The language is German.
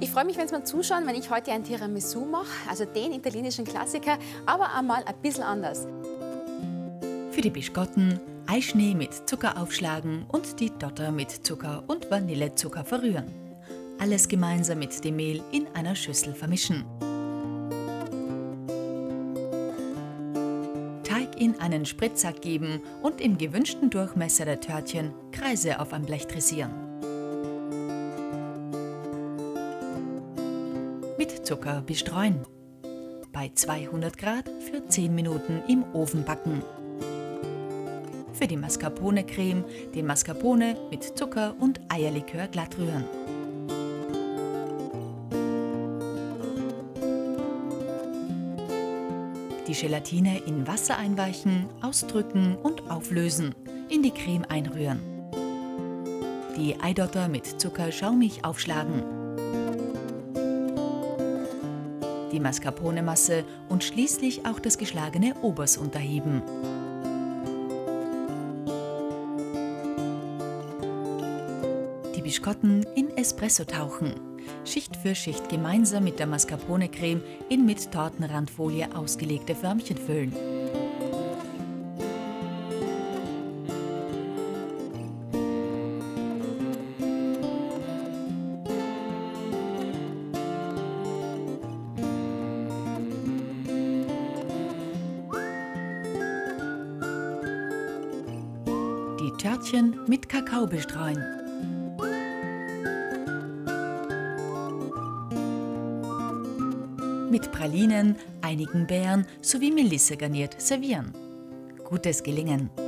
Ich freue mich, wenn Sie mir zuschauen, wenn ich heute ein Tiramisu mache, also den italienischen Klassiker, aber einmal ein bisschen anders. Für die Biscotten Eischnee mit Zucker aufschlagen und die Dotter mit Zucker und Vanillezucker verrühren. Alles gemeinsam mit dem Mehl in einer Schüssel vermischen. Teig in einen Spritzsack geben und im gewünschten Durchmesser der Törtchen Kreise auf ein Blech dressieren. Mit Zucker bestreuen. Bei 200 Grad für 10 Minuten im Ofen backen. Für die Mascarpone-Creme den Mascarpone mit Zucker und Eierlikör glatt rühren. Die Gelatine in Wasser einweichen, ausdrücken und auflösen, in die Creme einrühren. Die Eidotter mit Zucker schaumig aufschlagen. Die Mascarpone-Masse und schließlich auch das geschlagene Obers unterheben. Die Biscotten in Espresso tauchen. Schicht für Schicht gemeinsam mit der Mascarpone-Creme in mit Tortenrandfolie ausgelegte Förmchen füllen. Die Törtchen mit Kakao bestreuen. Mit Pralinen, einigen Beeren sowie Melisse garniert servieren. Gutes Gelingen!